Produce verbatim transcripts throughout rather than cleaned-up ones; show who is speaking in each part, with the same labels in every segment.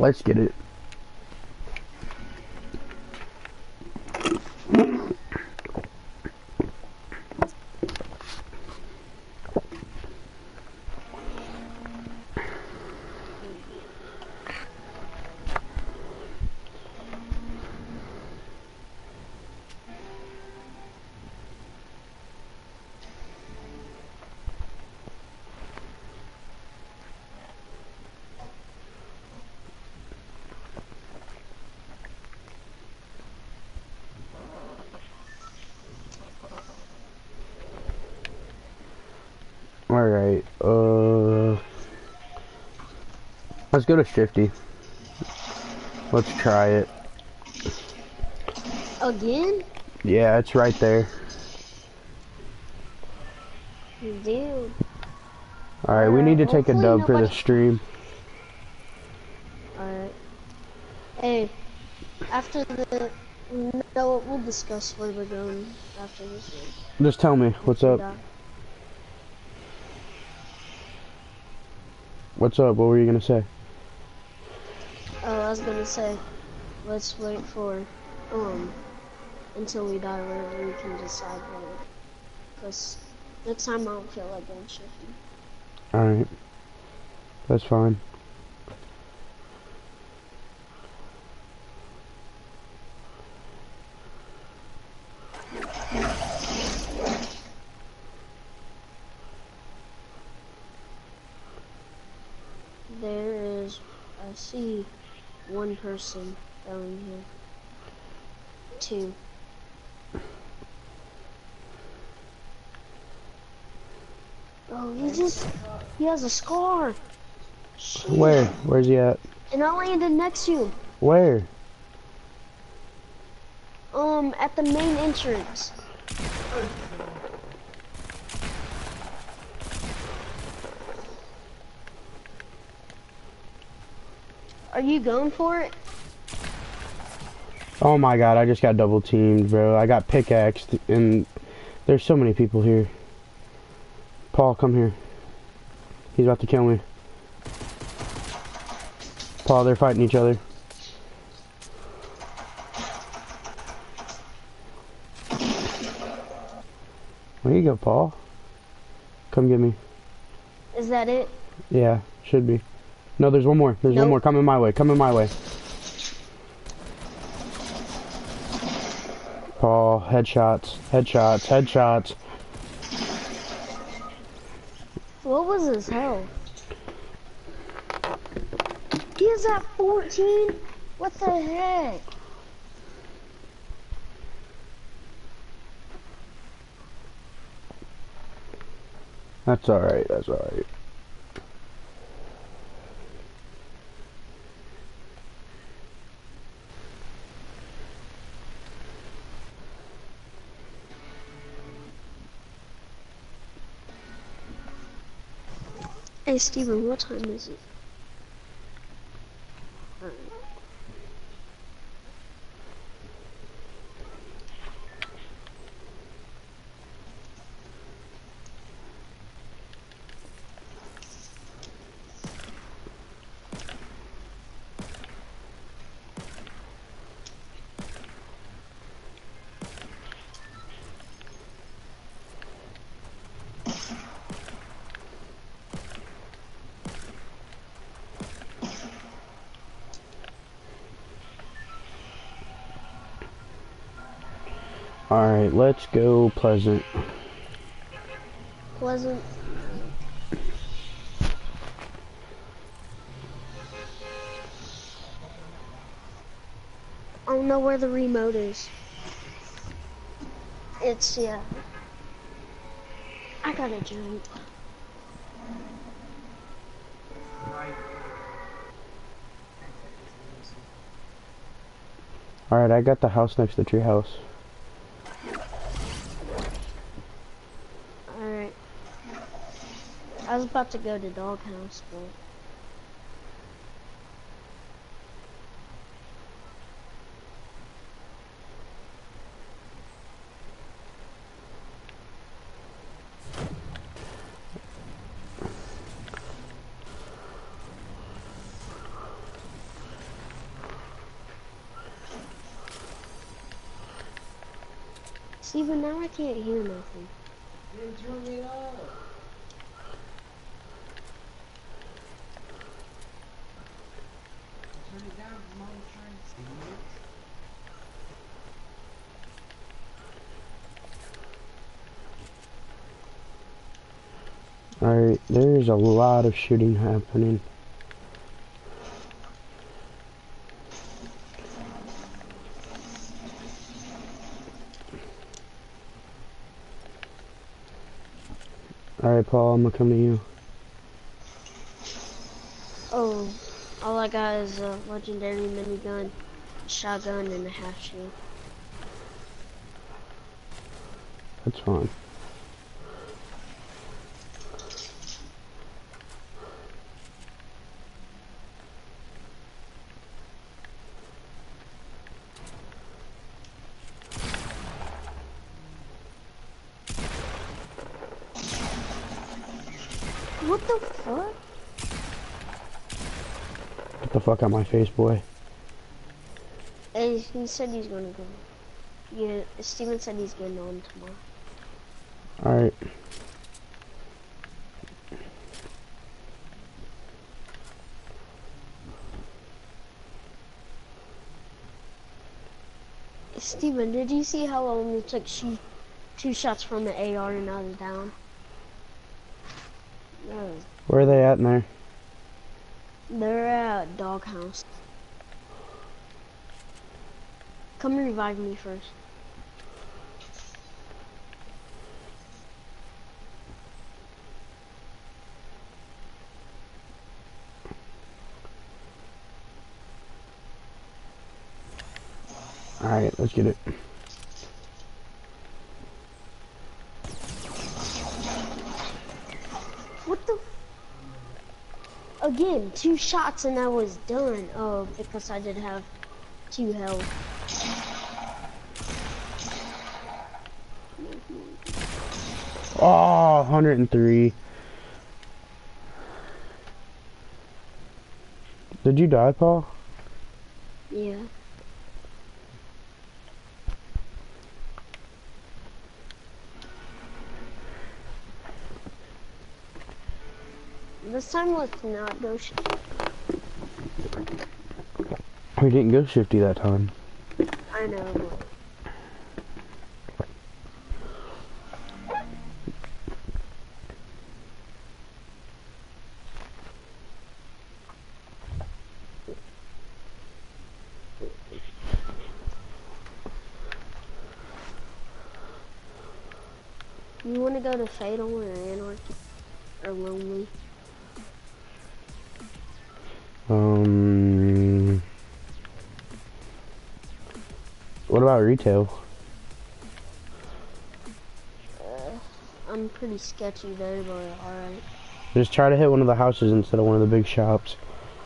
Speaker 1: Let's get it. Alright, uh... let's go to fifty. Let's try it.
Speaker 2: Again?
Speaker 1: Yeah, it's right there.
Speaker 2: Dude.
Speaker 1: Alright, we need to take a
Speaker 2: Hopefully
Speaker 1: dub for
Speaker 2: nobody-
Speaker 1: the stream.
Speaker 2: Alright. Hey, after the... No, we'll discuss where we're going after this one.
Speaker 1: Just tell me, what's up?
Speaker 2: Yeah.
Speaker 1: What's up? What were you gonna say?
Speaker 2: Oh, I was gonna say, let's wait for, um, until we die, where we can decide where. Because next time I don't feel like going shifting.
Speaker 1: Alright. That's fine.
Speaker 2: There is, I see one person down here. Two. Oh, he just, he has a scar. Shit.
Speaker 1: Where? Where's he at?
Speaker 2: And I landed next to you.
Speaker 1: Where?
Speaker 2: Um, at the main entrance. Are you going for it?
Speaker 1: Oh my god, I just got double teamed, bro. I got pickaxed, and there's so many people here. Paul, come here. He's about to kill me. Paul, they're fighting each other. Where you go, Paul? Come get me.
Speaker 2: Is that it?
Speaker 1: Yeah, should be. No, there's one more. There's
Speaker 2: Nope.
Speaker 1: one more. Coming my way. Coming my way. Paul, headshots. Headshots. Headshots.
Speaker 2: What was his health? He is at fourteen? What the heck?
Speaker 1: That's alright. That's alright.
Speaker 2: Hey Steven, what time is it? Alright.
Speaker 1: Alright, let's go Pleasant.
Speaker 2: Pleasant. I don't know where the remote is. It's, yeah. I gotta jump.
Speaker 1: Alright, I got the house next to the tree house.
Speaker 2: Alright. I was about to go to doghouse, but... Steven, now I can't hear nothing.
Speaker 3: Then turn it up. Turn it down, mom's trying to see it.
Speaker 1: Alright, there's a lot of shooting happening. Alright, Paul, I'm gonna come to you.
Speaker 2: Oh, all I got is a legendary minigun, shotgun, and a half shield.
Speaker 1: That's fine.
Speaker 2: What the fuck?
Speaker 1: Get the fuck out my face, boy.
Speaker 2: Hey, he said he's gonna go. Yeah, Steven said he's getting on tomorrow.
Speaker 1: Alright.
Speaker 2: Steven, did you see how I only took she, two shots from the A R and I was down? That was,
Speaker 1: Where are they at in there?
Speaker 2: they're at Doghouse. Come revive me first.
Speaker 1: Alright, let's get it.
Speaker 2: What the? Again, two shots and I was done. Oh, because I did have two health.
Speaker 1: Oh, one hundred three. Did you die, Paul?
Speaker 2: Yeah. This time let's not go sh-
Speaker 1: We didn't go shifty that time.
Speaker 2: I know, but... You wanna go to Fatal or Anarchy? Or Lonely?
Speaker 1: Um... What about retail?
Speaker 2: Uh, I'm pretty sketchy there, but alright.
Speaker 1: Just try to hit one of the houses instead of one of the big shops.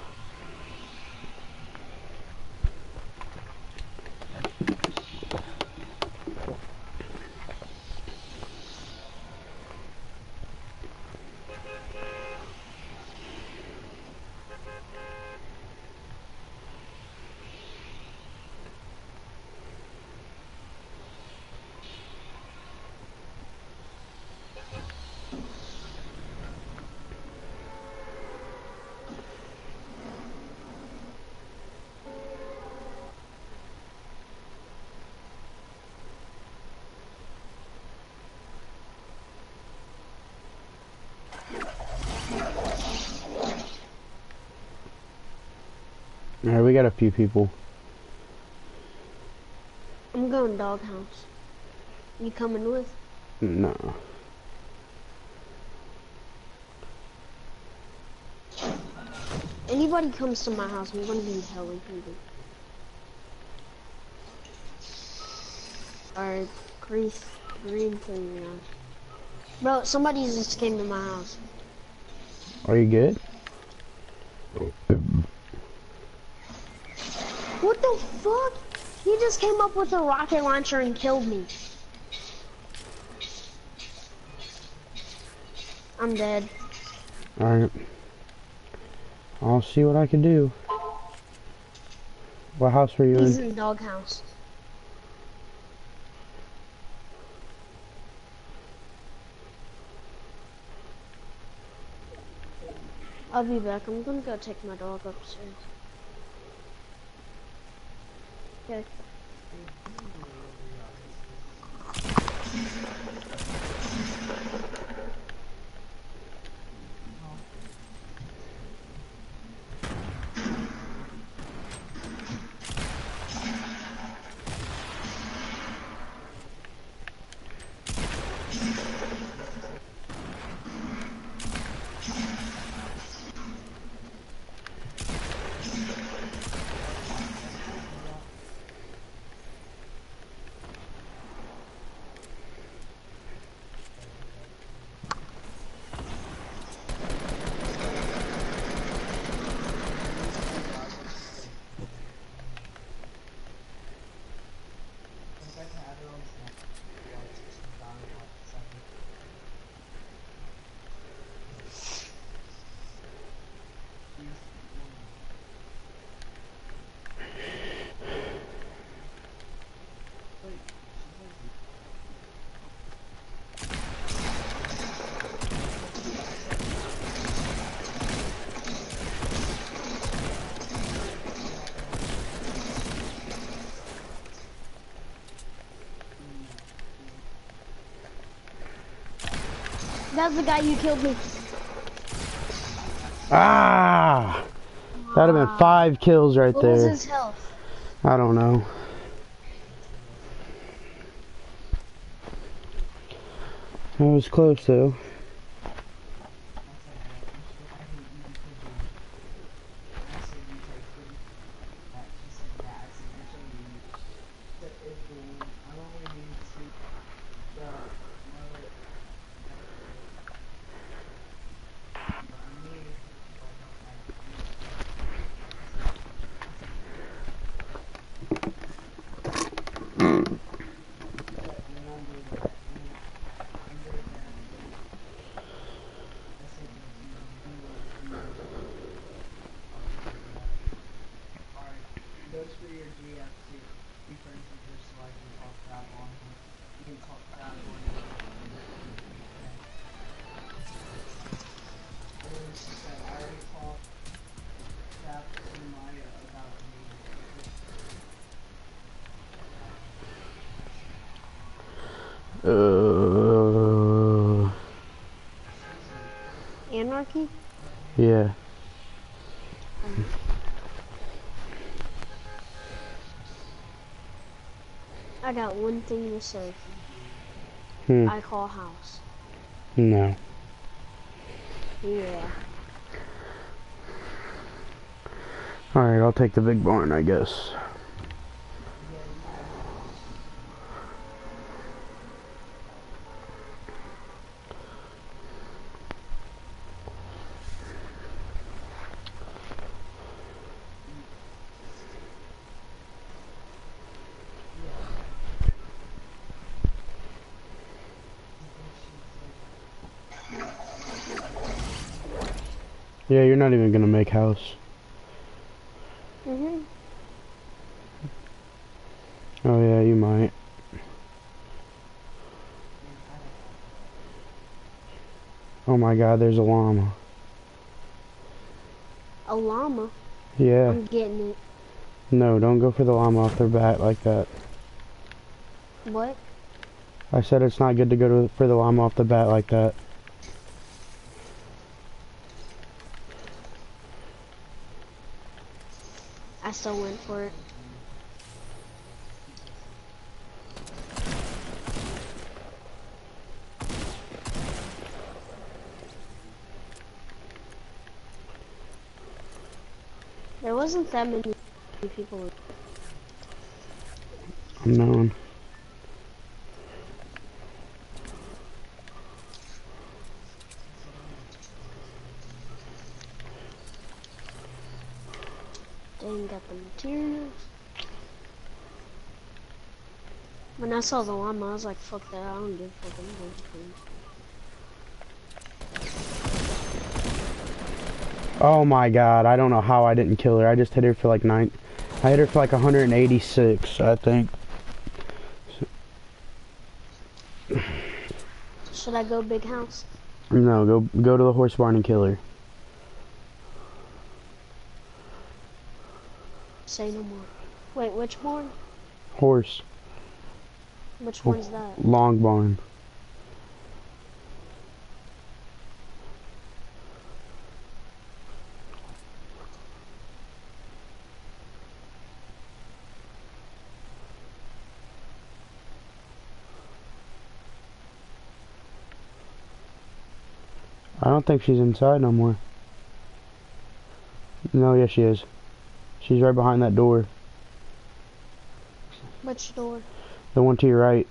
Speaker 1: Alright, we got a few people.
Speaker 2: I'm going Doghouse. You coming with?
Speaker 1: No.
Speaker 2: Anybody comes to my house, I'm gonna be hella hungry. Alright, Grease, green thing now. Bro, somebody just came to my house.
Speaker 1: Are you good?
Speaker 2: What the fuck? He just came up with a rocket launcher and killed me. I'm dead.
Speaker 1: Alright. I'll see what I can do. What house were you
Speaker 2: He's
Speaker 1: in?
Speaker 2: in Doghouse. I'll be back. I'm gonna go take my dog upstairs. Okay. That's the guy you killed me.
Speaker 1: Ah! That'd have been five kills right
Speaker 2: What was
Speaker 1: there.
Speaker 2: his health?
Speaker 1: I don't know. That was close though. Uh,
Speaker 2: Anarchy?
Speaker 1: yeah.
Speaker 2: Um, I got one thing to say.
Speaker 1: Hmm.
Speaker 2: I call house.
Speaker 1: No.
Speaker 2: Yeah.
Speaker 1: Alright, I'll take the big barn, I guess. Yeah, you're not even gonna make house.
Speaker 2: Mhm.
Speaker 1: Oh yeah, you might. Oh my god, there's a llama.
Speaker 2: A llama?
Speaker 1: Yeah.
Speaker 2: I'm getting it.
Speaker 1: No, don't go for the llama off their bat like that.
Speaker 2: What?
Speaker 1: I said it's not good to go to, for the llama off the bat like that.
Speaker 2: I still went for it. There wasn't that many people.
Speaker 1: I'm knowing.
Speaker 2: They ain't got the materials. When I saw the llama, I was like, fuck that, I don't give a fuck, I'm going to clean.
Speaker 1: Oh my god, I don't know how I didn't kill her. I just hit her for like nine. I hit her for like one hundred eighty-six, I think.
Speaker 2: Should I go big house?
Speaker 1: No, go go to the horse barn and kill her.
Speaker 2: Say no more. Wait, which barn?
Speaker 1: Horse.
Speaker 2: Which one's that?
Speaker 1: Long barn. I don't think she's inside no more. No, yes she is. She's right behind that door.
Speaker 2: Which door?
Speaker 1: The one to your right.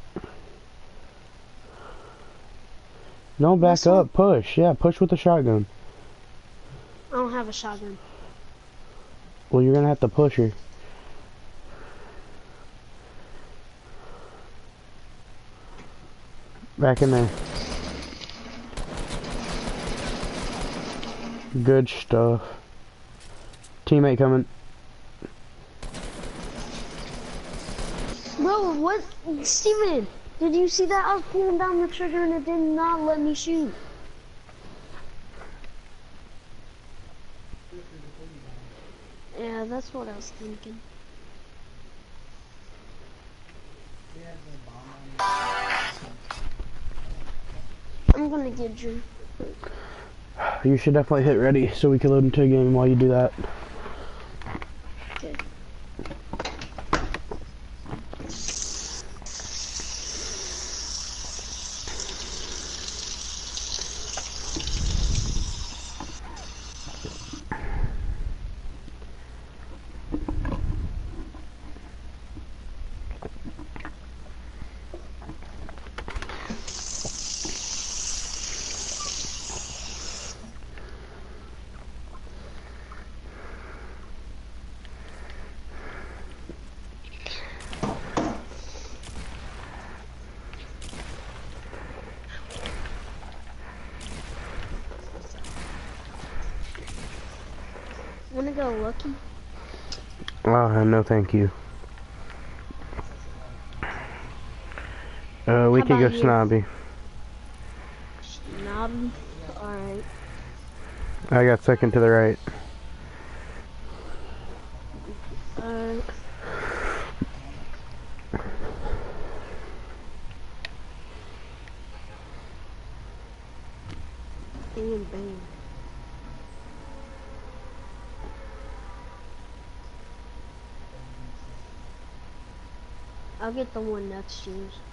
Speaker 1: No, back
Speaker 2: This
Speaker 1: up. Push. Yeah, push with the shotgun.
Speaker 2: I don't have a shotgun.
Speaker 1: Well, you're gonna have to push her. Back in there. Good stuff. Teammate coming.
Speaker 2: Bro, what? Steven, did you see that? I was pulling down the trigger and it did not let me shoot. Yeah, that's what I was thinking. I'm gonna get Drew.
Speaker 1: You should definitely hit ready so we can load into a game while you do that.
Speaker 2: Okay. Wanna go Lucky?
Speaker 1: Oh, no thank you. Uh, we
Speaker 2: How
Speaker 1: could go
Speaker 2: about you?
Speaker 1: Snobby.
Speaker 2: Snobby? Alright.
Speaker 1: I got second to the right.
Speaker 2: Alright. Bam, bam. I'll get the one next to yours.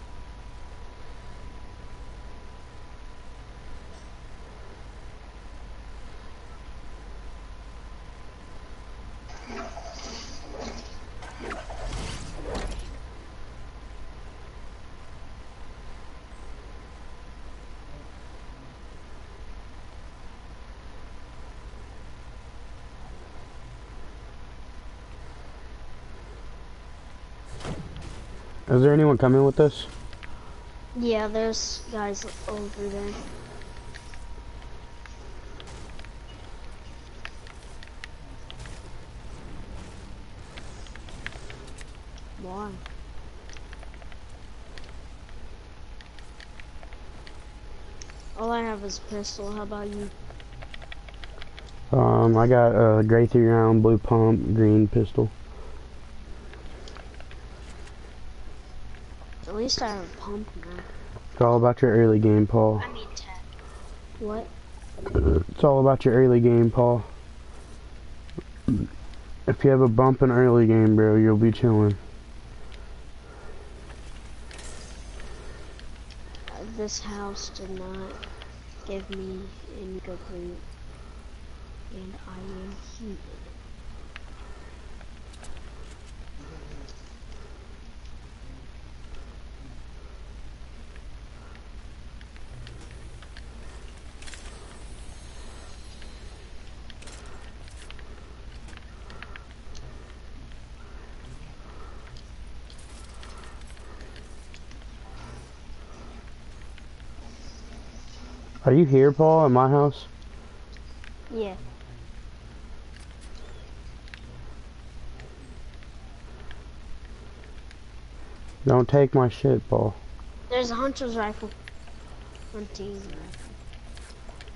Speaker 1: Is there anyone coming with us?
Speaker 2: Yeah, there's guys over there. Why? All I have is a pistol. How about you?
Speaker 1: Um, I got a gray three round, blue pump, green pistol.
Speaker 2: At least I have a pump now.
Speaker 1: It's all about your early game, Paul.
Speaker 2: I mean ten. What?
Speaker 1: It's all about your early game, Paul. If you have a bump in early game, bro, you'll be chilling.
Speaker 2: Uh, this house did not give me any good loot, and I am heated.
Speaker 1: Are you here, Paul, at my house?
Speaker 2: Yeah.
Speaker 1: Don't take my shit, Paul.
Speaker 2: There's a hunter's rifle. Hunting rifle.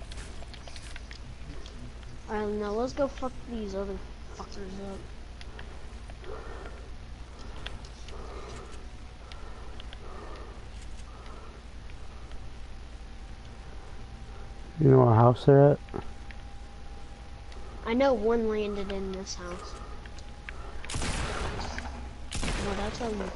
Speaker 2: Alright, now let's go fuck these other fuckers up.
Speaker 1: You know what house they're at?
Speaker 2: I know one landed in this house. No, that's how you.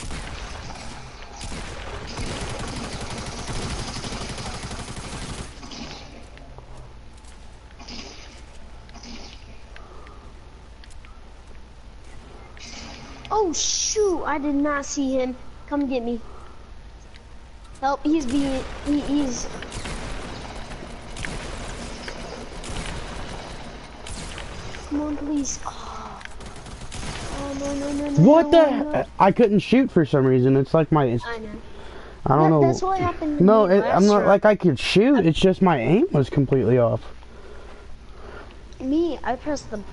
Speaker 2: Oh shoot! I did not see him. Come get me. Help! He's being. He, he's. Come on, please. Oh, oh no, no, no, no.
Speaker 1: What
Speaker 2: no,
Speaker 1: the?
Speaker 2: no.
Speaker 1: I couldn't shoot for some reason. It's like my. It's,
Speaker 2: I know.
Speaker 1: I don't
Speaker 2: That-
Speaker 1: know.
Speaker 2: That's what happened to
Speaker 1: No,
Speaker 2: me
Speaker 1: it,
Speaker 2: last
Speaker 1: I'm not
Speaker 2: round.
Speaker 1: like I could shoot. It's just my aim was completely off.
Speaker 2: Me, I pressed the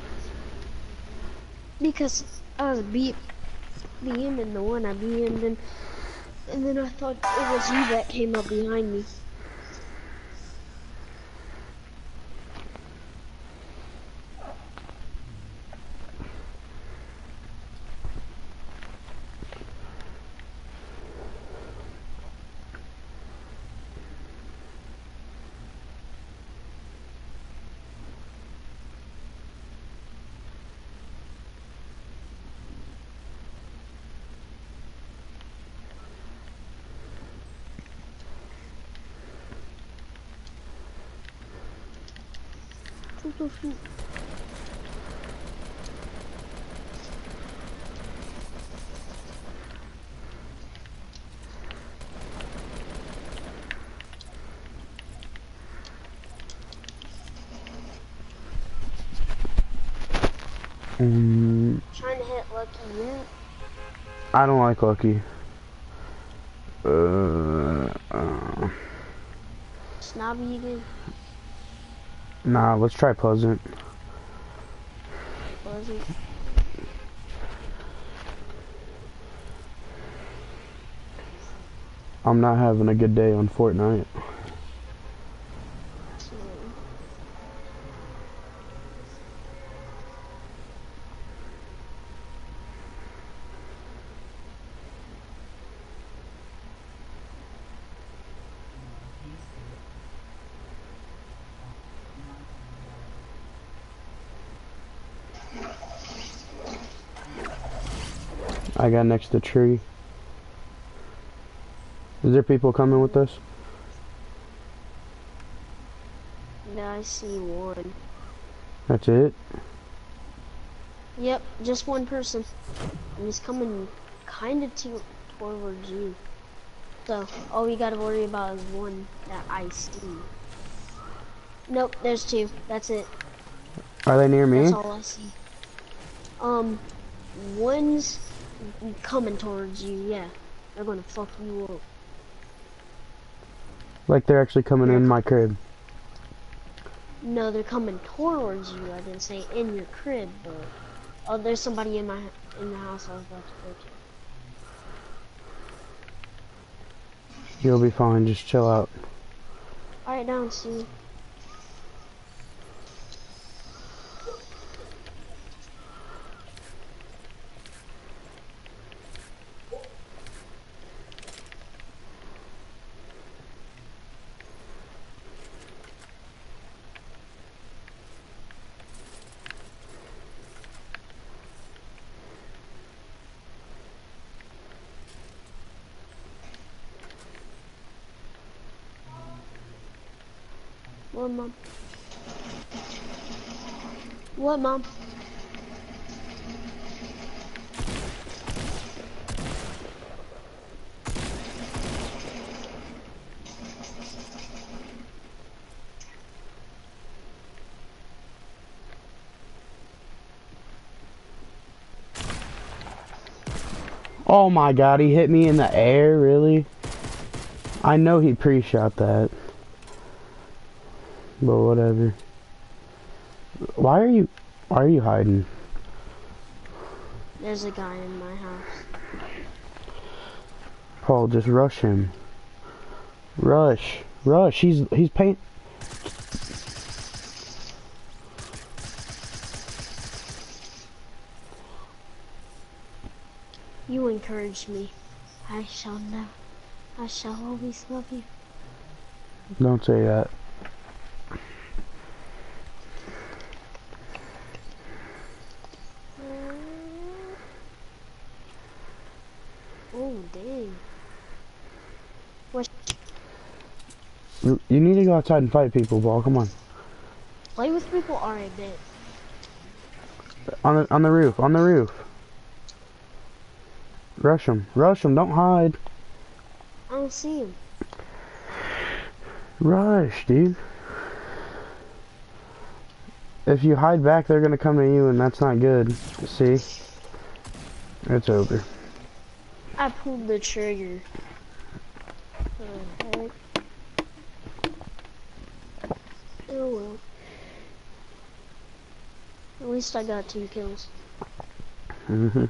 Speaker 2: because I was beat being in the one I beat and then and then I thought it was you that came up behind me.
Speaker 1: Um,
Speaker 2: Trying to hit Lucky yet?
Speaker 1: I don't like Lucky. Uh, uh,
Speaker 2: Snobby again?
Speaker 1: nah, let's try Pleasant.
Speaker 2: Was it?
Speaker 1: I'm not having a good day on Fortnite. I got next to the tree. Is there people coming with us?
Speaker 2: Yeah, I see one.
Speaker 1: That's it?
Speaker 2: Yep, just one person. And he's coming kind of to towards you. So, all we gotta worry about is one that I see. Nope, there's two. That's it.
Speaker 1: Are they near me?
Speaker 2: That's all I see. Um, one's coming towards you, yeah. They're gonna fuck you up.
Speaker 1: Like they're actually coming in my crib.
Speaker 2: No, they're coming towards you. I didn't say in your crib, but oh, there's somebody in my in the house I was about to go to.
Speaker 1: You'll be fine, just chill out.
Speaker 2: Alright, down, see. What, Mom? What, Mom?
Speaker 1: Oh my god, he hit me in the air, really? I know he pre-shot that. But whatever. Why are you, why are you hiding?
Speaker 2: There's a guy in my house.
Speaker 1: Paul, just rush him. Rush. Rush. He's, he's paint.
Speaker 2: You encouraged me. I shall know. I shall always love you.
Speaker 1: Don't say that.
Speaker 2: Dang. What?
Speaker 1: You, you need to go outside and fight people, Ball. Come on.
Speaker 2: Play with people are a bit.
Speaker 1: On the on the roof. On the roof. Rush them. Rush them. Don't hide.
Speaker 2: I don't see him.
Speaker 1: Rush, dude. If you hide back, they're gonna come to you, and that's not good. See? It's over.
Speaker 2: I pulled the trigger. Oh, heck. Oh well. At least I got two kills.
Speaker 1: Mm-hmm.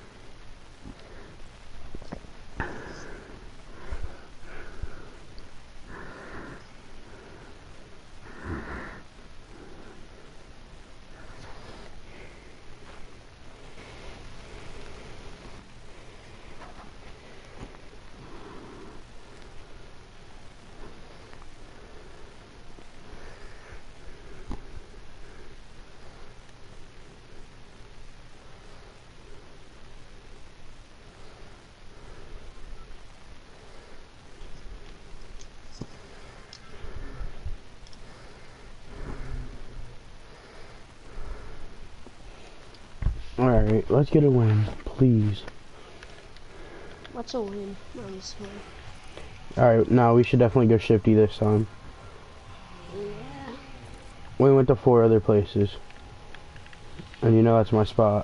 Speaker 1: Alright, let's get a win, please.
Speaker 2: What's a win? I'm sorry.
Speaker 1: Alright, now we should definitely go shifty this time.
Speaker 2: Yeah.
Speaker 1: We went to four other places. And you know that's my spot.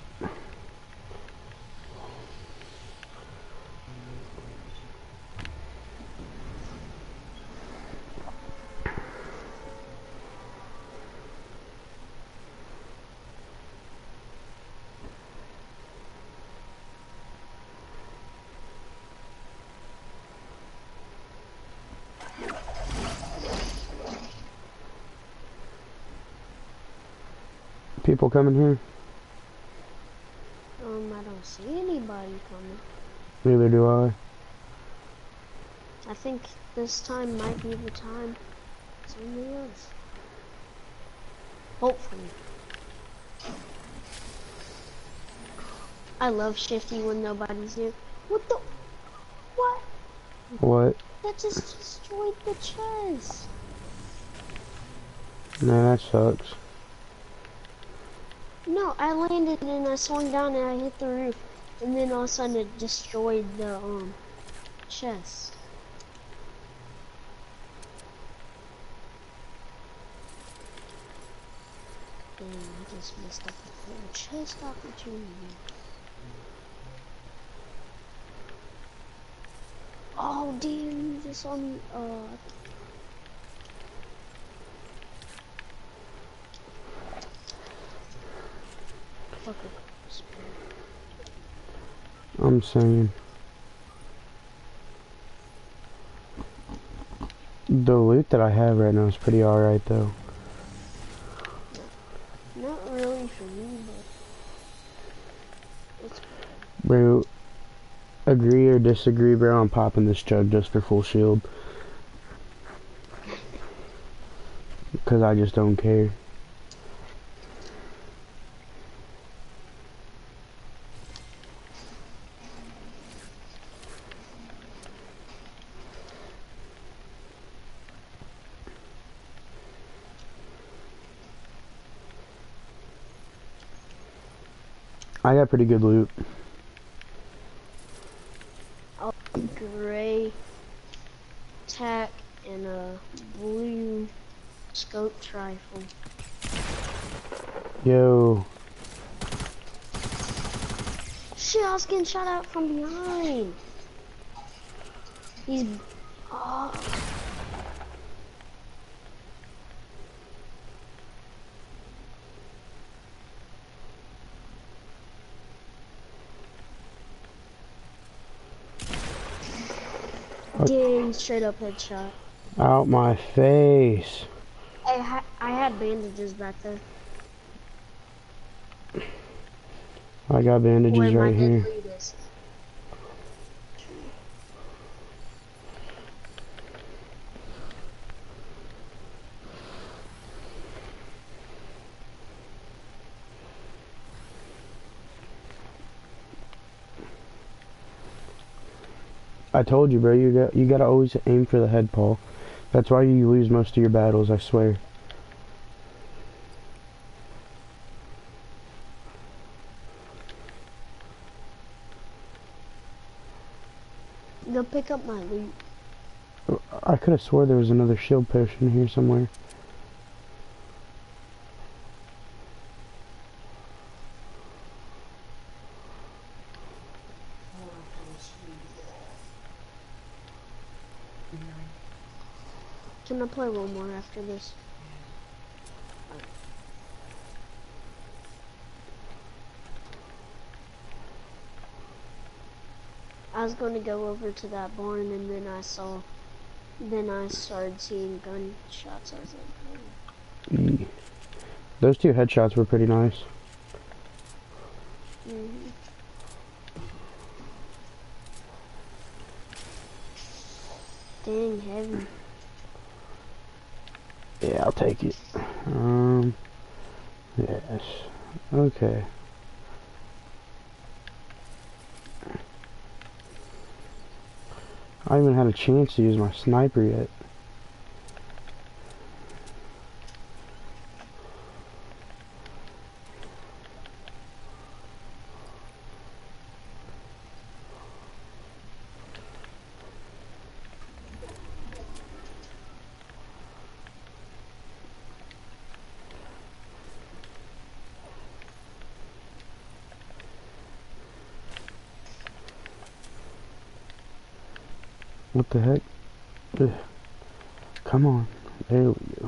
Speaker 1: People coming here?
Speaker 2: Um, I don't see anybody coming.
Speaker 1: Neither do I.
Speaker 2: I think this time might be the time somebody else. Hopefully. I love shifty when nobody's here. What the? What?
Speaker 1: What?
Speaker 2: That just destroyed the chest.
Speaker 1: No, that sucks.
Speaker 2: No, I landed and I swung down and I hit the roof. And then all of a sudden it destroyed the um chest. Damn, I just missed up the full chest opportunity. Oh damn, you just saw me uh fuck it.
Speaker 1: I'm saying. The loot that I have right now is pretty alright though.
Speaker 2: Not really for me, but it's
Speaker 1: Bro, agree or disagree, bro, I'm popping this chug just for full shield. Because I just don't care. I got pretty good loot.
Speaker 2: a gray tack and a blue scoped rifle.
Speaker 1: Yo.
Speaker 2: Shit, I was getting shot out from behind. He's oh. Dang, straight up headshot.
Speaker 1: Out my face.
Speaker 2: I, ha I had bandages back there.
Speaker 1: I got bandages
Speaker 2: Where my
Speaker 1: right here.
Speaker 2: dead lead is.
Speaker 1: I told you, bro. You got you gotta always aim for the head, Paul. That's why you lose most of your battles. I swear.
Speaker 2: Go pick up my loot.
Speaker 1: I could have swore there was another shield potion here somewhere.
Speaker 2: Can I play one more after this? I was going to go over to that barn and then I saw, then I started seeing gunshots. I was like, oh.
Speaker 1: E. Those two headshots were pretty nice.
Speaker 2: Mm-hmm. Dang, heavy.
Speaker 1: Yeah, I'll take it. Um, yes. Okay. I haven't had a chance to use my sniper yet. What the heck? Ugh. Come on. There we go.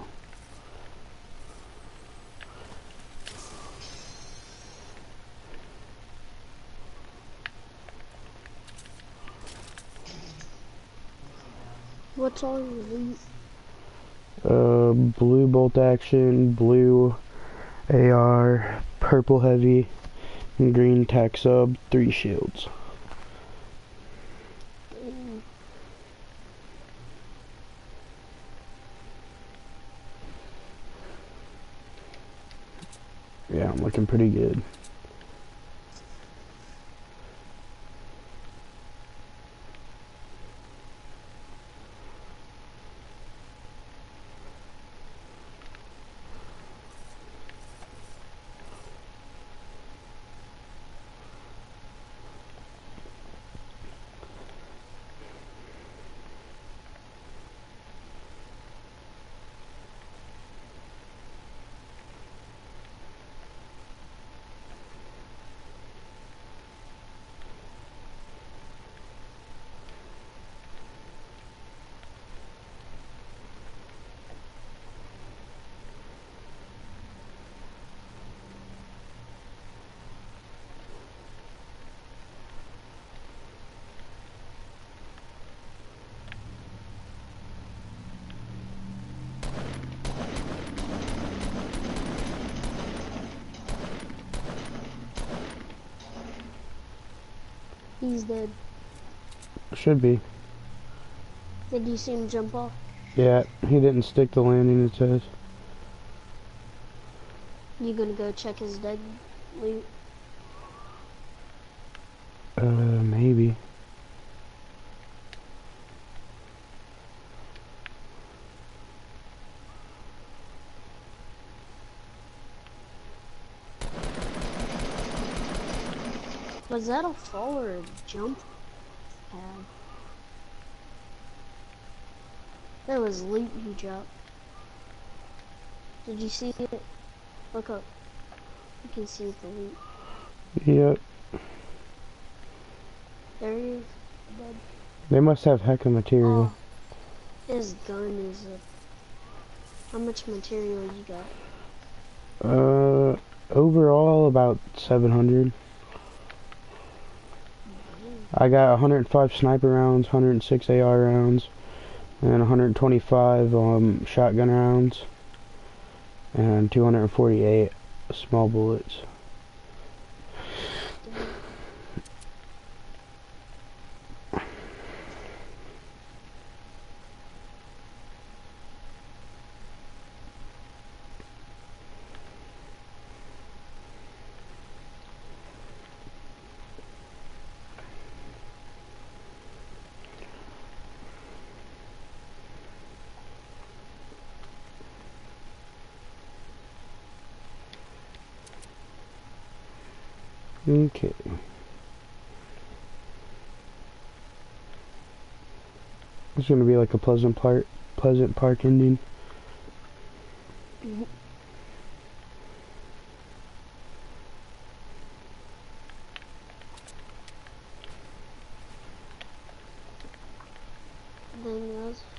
Speaker 2: What's all your loot?
Speaker 1: Uh, blue bolt action, blue A R, purple heavy, and green tac sub, three shields.
Speaker 2: Mm.
Speaker 1: Yeah, I'm looking pretty good.
Speaker 2: He's dead.
Speaker 1: Should be.
Speaker 2: Did you see him jump off?
Speaker 1: Yeah, he didn't stick the landing, it says.
Speaker 2: You gonna go check his dead loot?
Speaker 1: Uh, maybe.
Speaker 2: Was that a fall or a jump pad? That was loot he dropped. Did you see it? Look up. You can see the loot.
Speaker 1: Yep.
Speaker 2: There he is. Dead.
Speaker 1: They must have heck of material.
Speaker 2: Oh, his gun is a... How much material you got?
Speaker 1: Uh, overall about seven hundred. I got one hundred five sniper rounds, one hundred six A R rounds, and one hundred twenty-five um, shotgun rounds, and two hundred forty-eight small bullets. Okay. It's gonna be like a pleasant part, pleasant park ending.
Speaker 2: Mhm. Then that was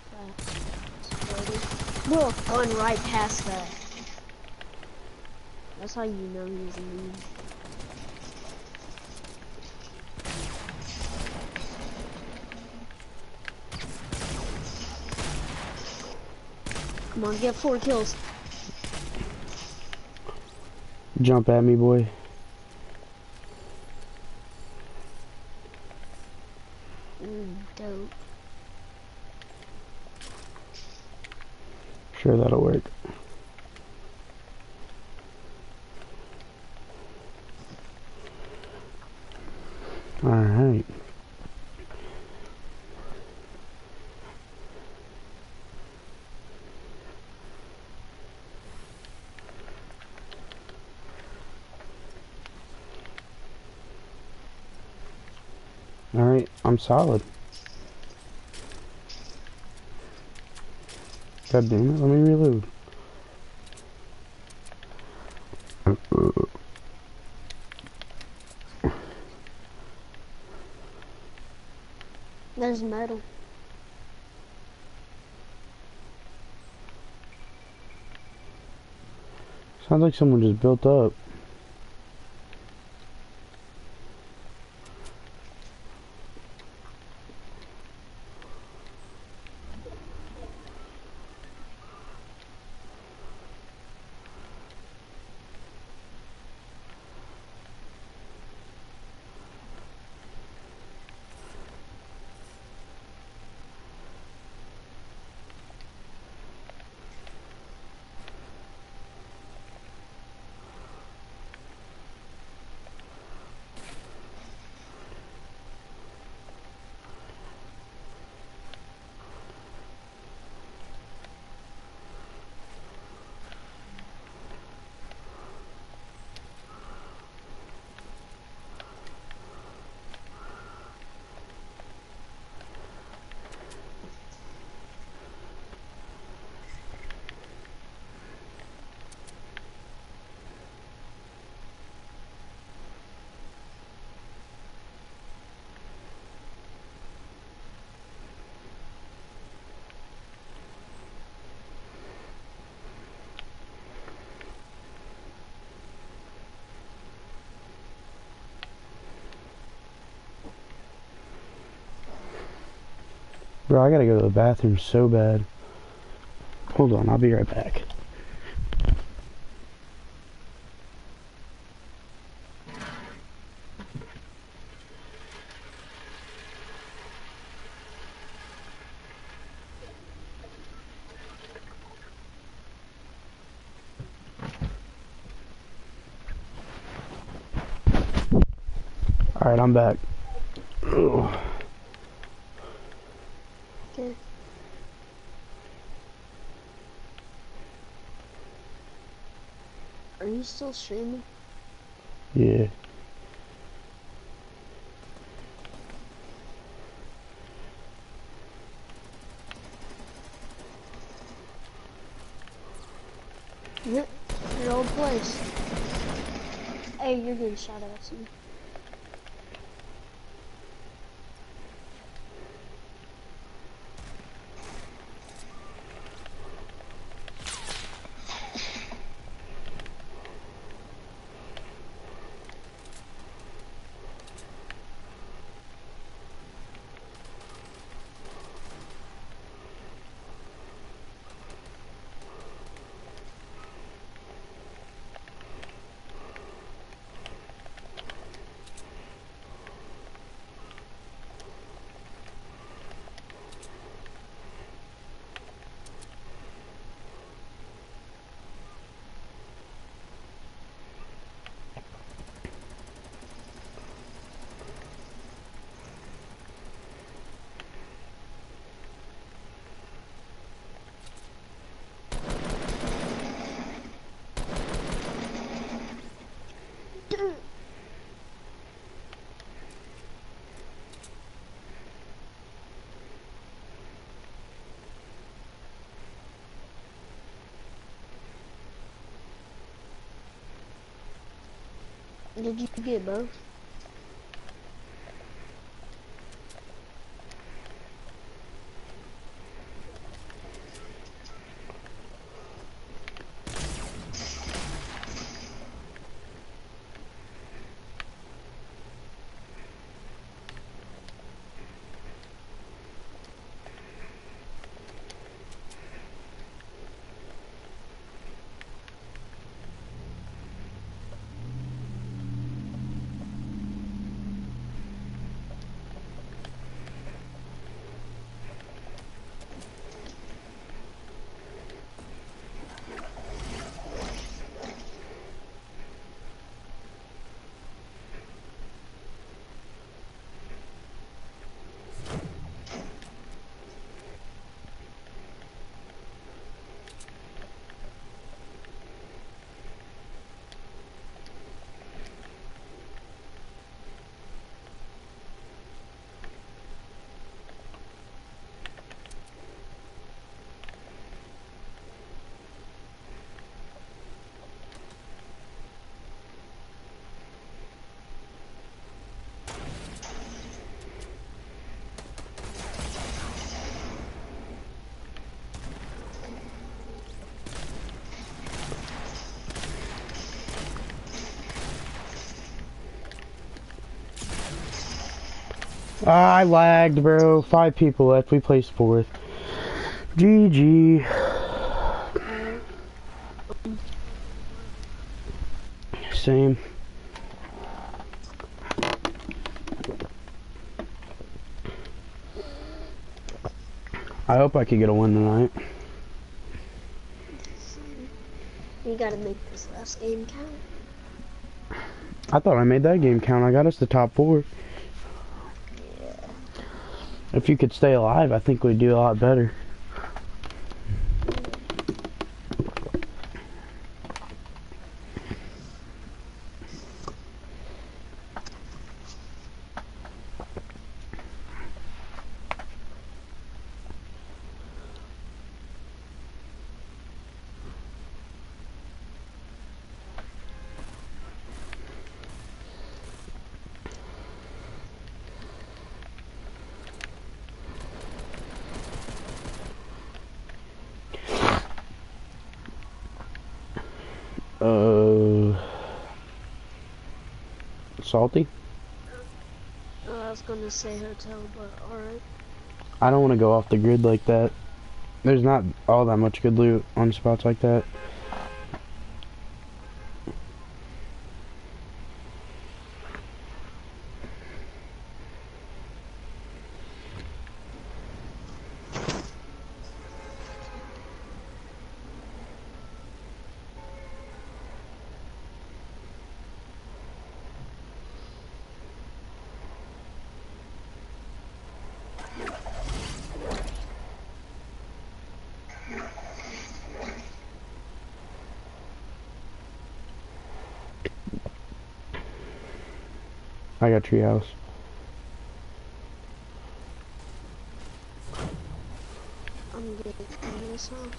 Speaker 2: fast. Look, going right past that. That's how you know he's a meme. Come on, get four kills.
Speaker 1: Jump at me, boy.
Speaker 2: Mm, dope.
Speaker 1: Sure, that'll work. Alright. Alright, I'm solid. God damn it, let me reload.
Speaker 2: There's metal.
Speaker 1: Sounds like someone just built up. Bro, I gotta go to the bathroom so bad. Hold on, I'll be right back. Alright, I'm back. Ugh.
Speaker 2: Okay. Are you still streaming?
Speaker 1: Yeah.
Speaker 2: Yep. Your old place. Hey, you're getting shot at soon. Did you get both?
Speaker 1: Ah, I lagged, bro. Five people left. We placed fourth. G G.
Speaker 2: Alright.
Speaker 1: Same. I hope I could get a win tonight.
Speaker 2: You gotta make this last game count.
Speaker 1: I thought I made that game count. I got us the top four.
Speaker 2: Yeah.
Speaker 1: If you could stay alive, I think we'd do a lot better. Uh, salty?
Speaker 2: Oh, I was gonna say hotel, but alright.
Speaker 1: I don't want to go off the grid like that. There's not all that much good loot on spots like that. I got treehouse.
Speaker 2: I'm getting in this house.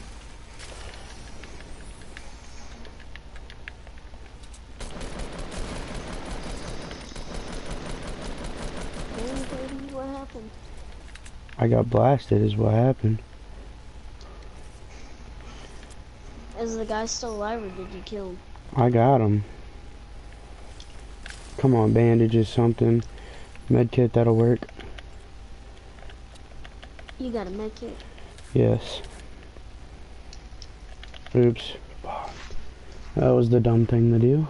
Speaker 2: Hey, baby, what happened?
Speaker 1: I got blasted is what happened.
Speaker 2: Is the guy still alive or did you kill him?
Speaker 1: I got him. Come on, bandages, something. Medkit, that'll work.
Speaker 2: You got a med kit?
Speaker 1: Yes. Oops. That was the dumb thing to do.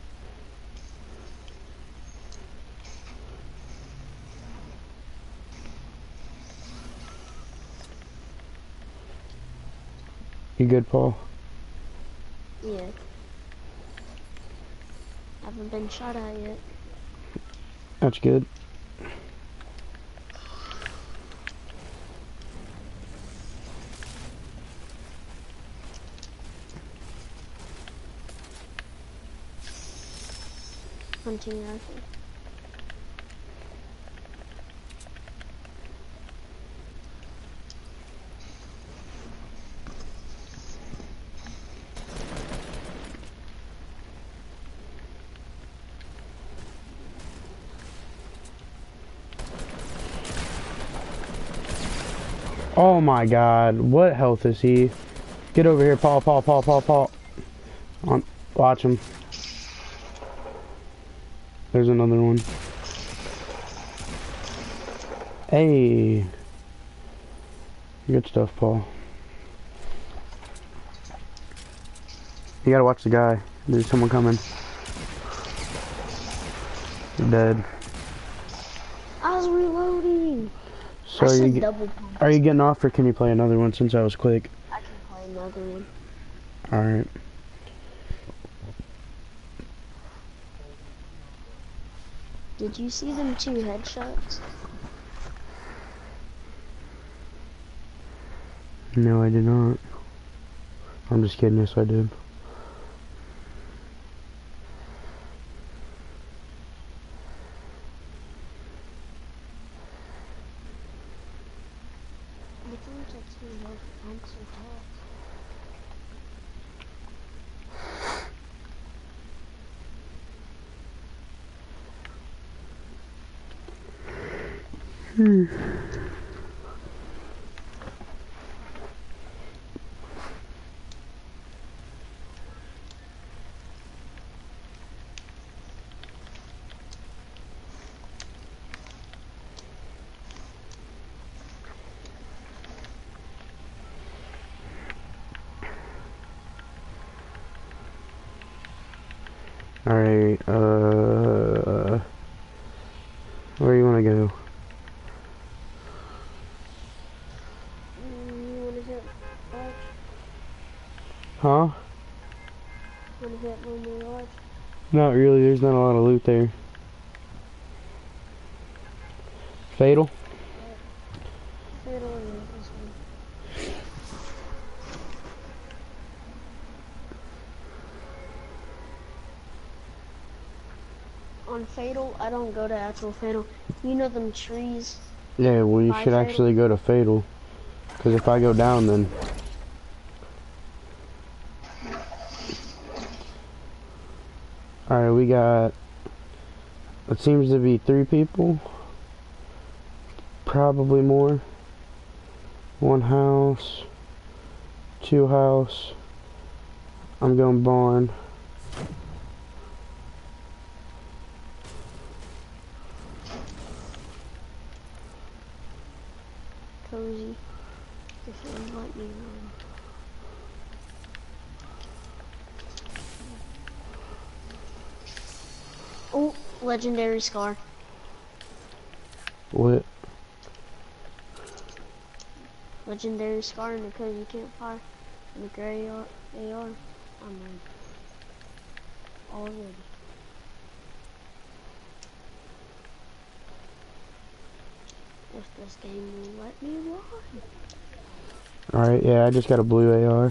Speaker 1: You good, Paul?
Speaker 2: Yeah. Haven't been shot at yet.
Speaker 1: That's good.
Speaker 2: Hunting rifle.
Speaker 1: Oh my god, what health is he? Get over here, Paul, Paul, Paul, Paul, Paul. On, watch him. There's another one. Hey. Good stuff, Paul. You gotta watch the guy. There's someone coming. You're dead.
Speaker 2: I was reloading.
Speaker 1: So
Speaker 2: I
Speaker 1: are
Speaker 2: said
Speaker 1: you,
Speaker 2: double pump.
Speaker 1: are you getting off or can you play another one since I was quick?
Speaker 2: I can play another one.
Speaker 1: Alright.
Speaker 2: Did you see them two headshots?
Speaker 1: No, I did not. I'm just kidding, yes I did. Hmm. Alright, uh... where you wanna go?
Speaker 2: You wanna hit Lodge?
Speaker 1: Huh?
Speaker 2: Wanna hit Lonely Lodge?
Speaker 1: Not really, there's not a lot of loot there. Fatal?
Speaker 2: Fatal and this one. On Fatal, I don't go to actual Fatal. You know them trees?
Speaker 1: Yeah, well you
Speaker 2: By
Speaker 1: should
Speaker 2: Fatal?
Speaker 1: actually go to Fatal. Because if I go down then... Alright, we got... It seems to be three people. Probably more. One house. Two house. I'm going barn.
Speaker 2: Cozy. If you invite me around. Oh, legendary scar.
Speaker 1: What?
Speaker 2: Legendary scar in the cozy campfire. And the gray A R. I mean, already. If this game will let me run.
Speaker 1: Alright, yeah, I just got a blue A R.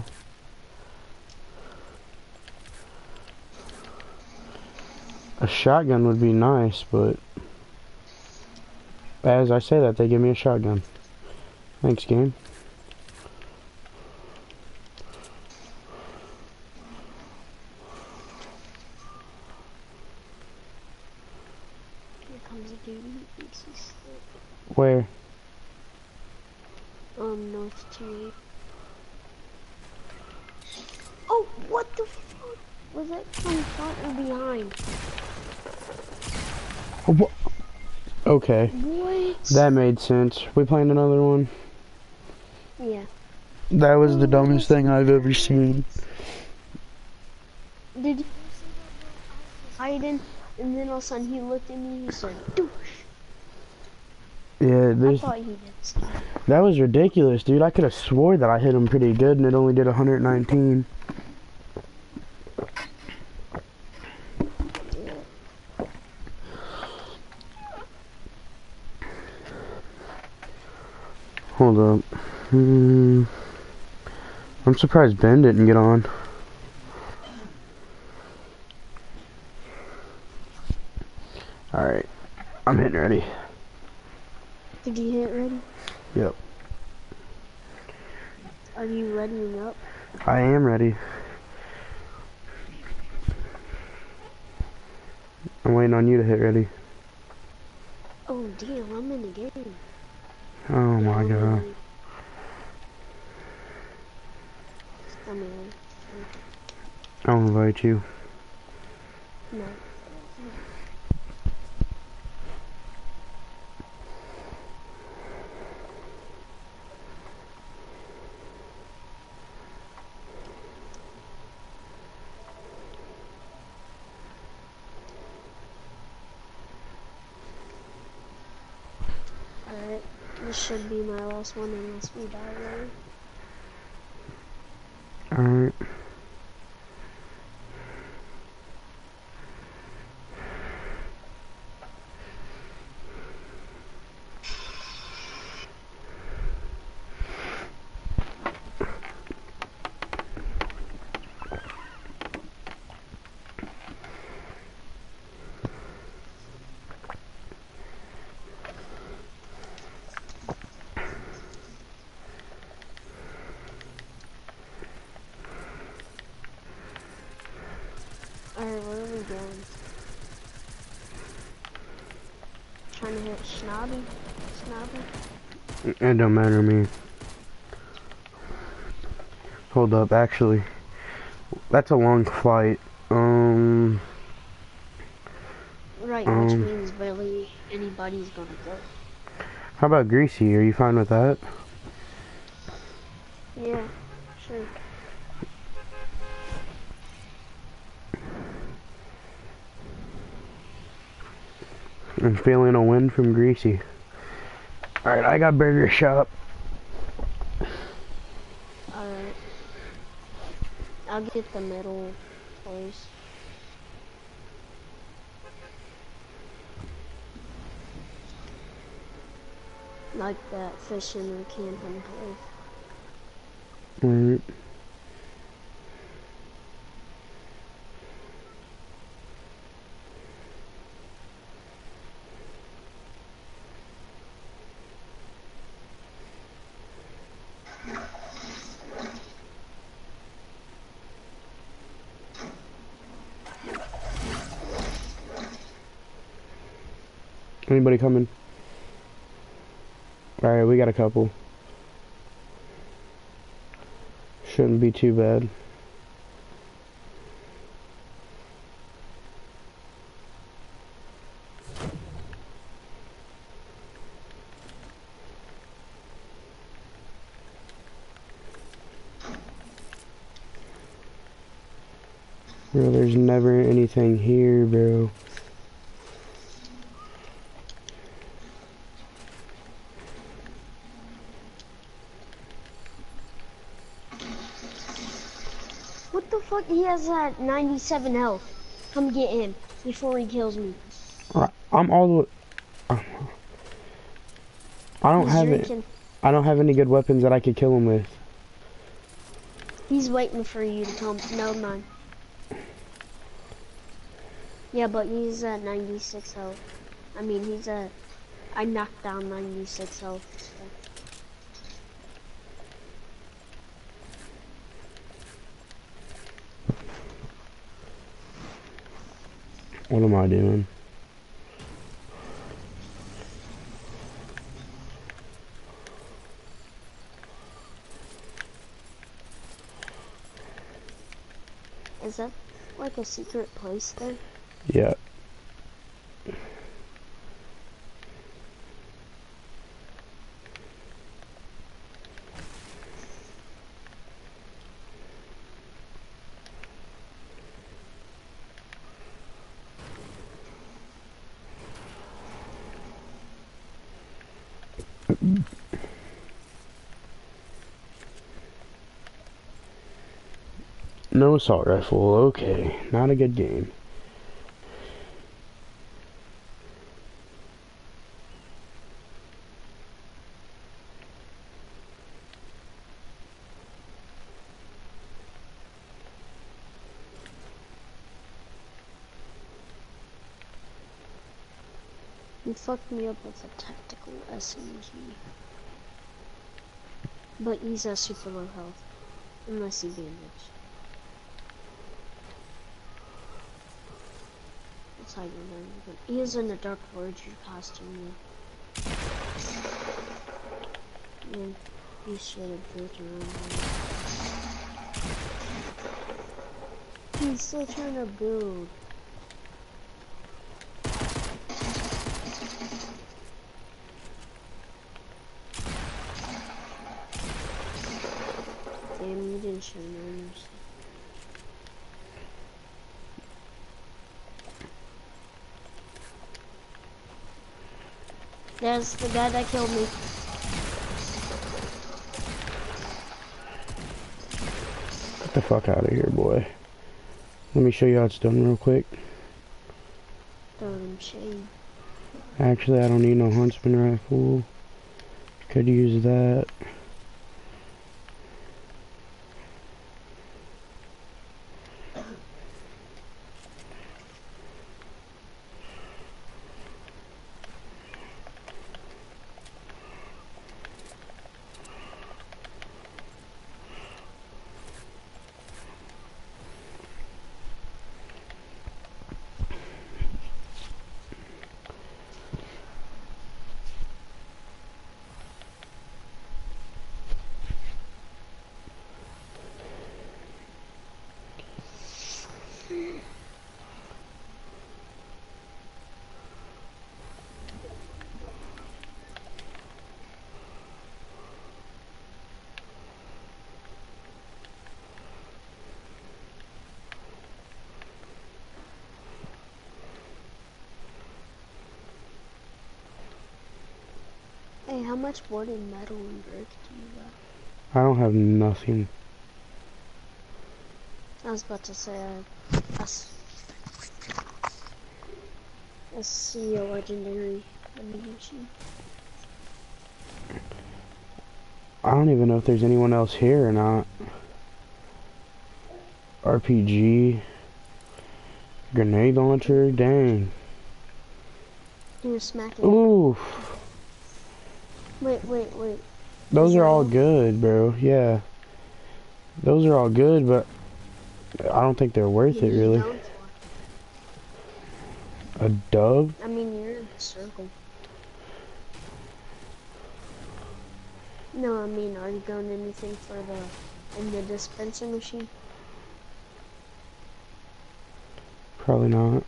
Speaker 1: A shotgun would be nice, but... As I say that, they give me a shotgun. Thanks, game.
Speaker 2: Here comes a dude who thinks he's slick.
Speaker 1: Where?
Speaker 2: Um, North two. Oh, what the fuck? Was that from front or behind?
Speaker 1: Oh, wha- okay.
Speaker 2: What?
Speaker 1: That made sense. We playing another one?
Speaker 2: Yeah.
Speaker 1: That was the dumbest thing I've ever seen.
Speaker 2: Did you hiding? And then all of a sudden he looked at me and he said, douche.
Speaker 1: Yeah,
Speaker 2: I
Speaker 1: there's,
Speaker 2: thought he did stuff.
Speaker 1: that was ridiculous, dude. I could have swore that I hit him pretty good and it only did one hundred nineteen. Hold up. Hmm. I'm surprised Ben didn't get on. Alright. I'm hitting ready.
Speaker 2: Did you hit ready?
Speaker 1: Yep.
Speaker 2: Are you readying up?
Speaker 1: I am ready. I'm waiting on you to hit ready.
Speaker 2: Oh damn, I'm in the game.
Speaker 1: Oh my
Speaker 2: I'm
Speaker 1: god.
Speaker 2: ready. I mean,
Speaker 1: I'll invite you.
Speaker 2: no. Alright, this should be my last one unless we die later.
Speaker 1: Alright.
Speaker 2: Alright, where are we going? Trying to hit Snobby? Snobby?
Speaker 1: It don't matter to me. Hold up, actually. That's a long flight. Um...
Speaker 2: Right,
Speaker 1: Um,
Speaker 2: which means barely anybody's gonna go.
Speaker 1: How about Greasy? Are you fine with that?
Speaker 2: Yeah, sure.
Speaker 1: I'm feeling a win from Greasy. Alright, I got Burger Shop.
Speaker 2: Alright. I'll get the middle place. Like that fishing or camping place.
Speaker 1: Alright. Anybody coming? Alright, we got a couple. Shouldn't be too bad. Bro, there's never anything here, bro.
Speaker 2: What the fuck? He has that ninety-seven health. Come get him before he kills me.
Speaker 1: Alright, I'm all the way... I don't
Speaker 2: He's
Speaker 1: have it.
Speaker 2: drinking.
Speaker 1: I don't have any good weapons that I could kill him with.
Speaker 2: He's waiting for you to come. No, mine. Yeah, but he's at ninety-six health. I mean, he's at... I knocked down ninety-six health. So.
Speaker 1: What am I doing?
Speaker 2: Is that like a secret place there?
Speaker 1: Yeah. No assault rifle, okay. Not a good game.
Speaker 2: You fucked me up with a tactical S M G. But he's at super low health. Unless he bandaged. That's how you learn. But he is in the Dark Voyager costume though. Yeah, he should have built around him. He's still trying to build. Damn, you didn't show no mercy. That's the guy that killed me.
Speaker 1: Get the fuck out of here, boy. Let me show you how it's done real quick.
Speaker 2: Throw them shade.
Speaker 1: Actually, I don't need no huntsman rifle. Could use that.
Speaker 2: Hey, how much wood and metal and brick do you got?
Speaker 1: I don't have nothing.
Speaker 2: I was about to say, I, I, s- I see a legendary ammunition.
Speaker 1: I don't even know if there's anyone else here or not. R P G. Grenade launcher, dang.
Speaker 2: He was smacking.
Speaker 1: Oof.
Speaker 2: Wait, wait, wait.
Speaker 1: Those
Speaker 2: Is
Speaker 1: are
Speaker 2: that
Speaker 1: all
Speaker 2: all?
Speaker 1: good, bro. Yeah. Those are all good, but I don't think they're worth
Speaker 2: What
Speaker 1: it,
Speaker 2: are you
Speaker 1: really.
Speaker 2: going for?
Speaker 1: A dub?
Speaker 2: I mean, you're in the circle. No, I mean, are you going anything for the, in the dispenser machine?
Speaker 1: Probably not.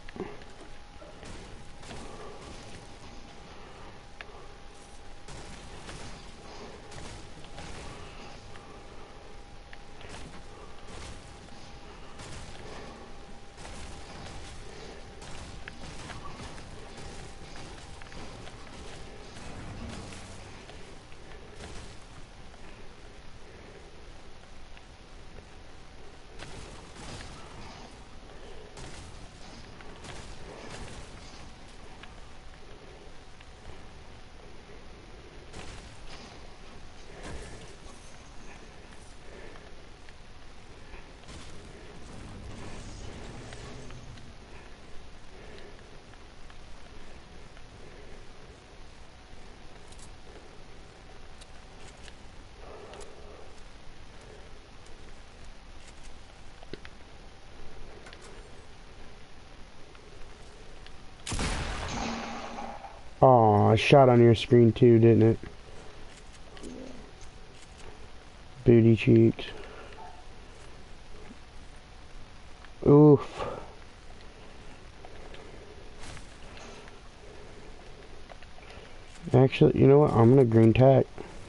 Speaker 1: Aw, I shot on your screen too, didn't it? Booty cheeks. Oof. Actually, you know what? I'm gonna green tack.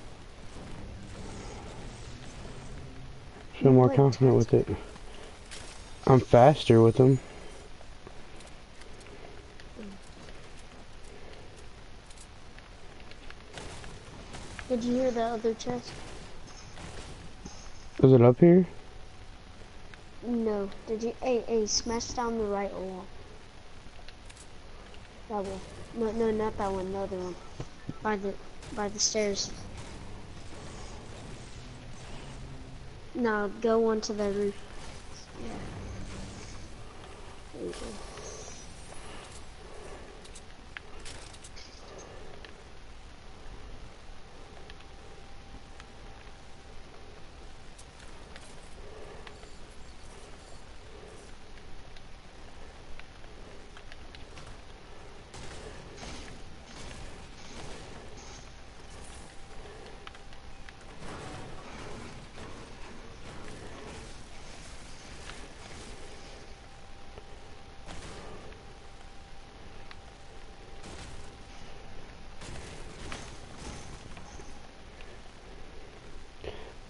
Speaker 1: Feel
Speaker 2: You
Speaker 1: more
Speaker 2: like
Speaker 1: confident with
Speaker 2: tactical?
Speaker 1: it. I'm faster with them.
Speaker 2: Did you hear that other chest?
Speaker 1: Is it up here?
Speaker 2: No. Did you? Hey, hey, smash down the right wall. That one. No, no, not that one. The other one. By the, by the stairs. No, go onto the roof. Yeah. There you go.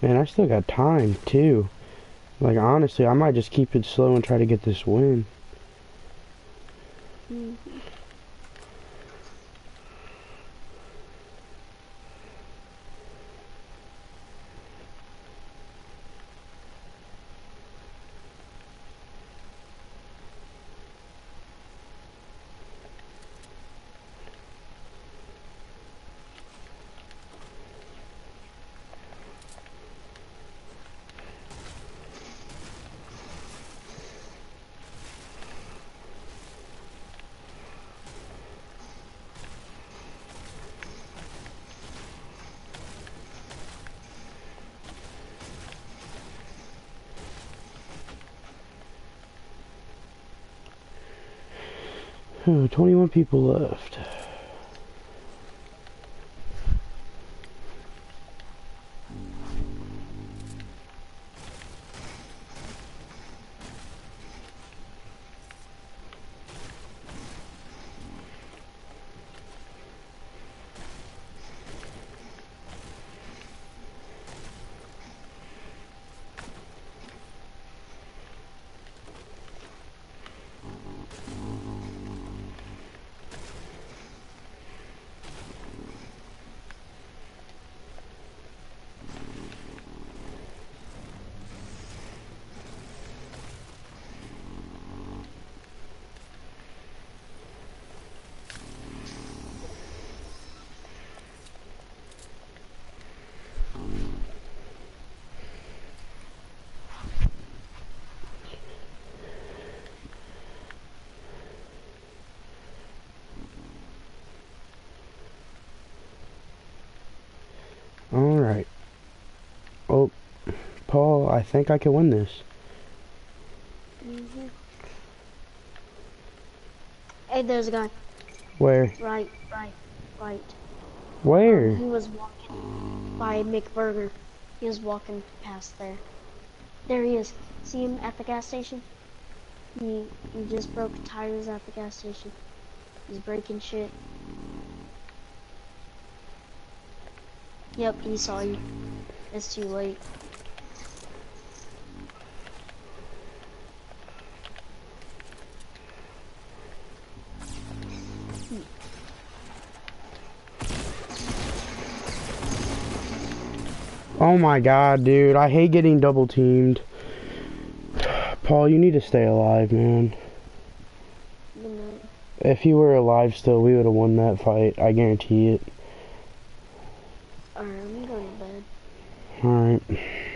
Speaker 1: Man, I still got time, too. Like, honestly, I might just keep it slow and try to get this win.
Speaker 2: Mm-hmm.
Speaker 1: Oh, twenty-one people left. Alright. Oh, Paul, I think I can win this.
Speaker 2: Mm-hmm. Hey, there's a guy.
Speaker 1: Where?
Speaker 2: Right, right, right.
Speaker 1: Where?
Speaker 2: Um, he was walking by McBurger. He was walking past there. There he is. See him at the gas station? He, he just broke tires at the gas station. He's breaking shit. Yep, he saw you. It's too late.
Speaker 1: Oh my god, dude. I hate getting double teamed. Paul, you need to stay alive, man.
Speaker 2: Good night.
Speaker 1: If you were alive still, we would have won that fight. I guarantee it.
Speaker 2: Alright, I'm going to bed.
Speaker 1: Alright.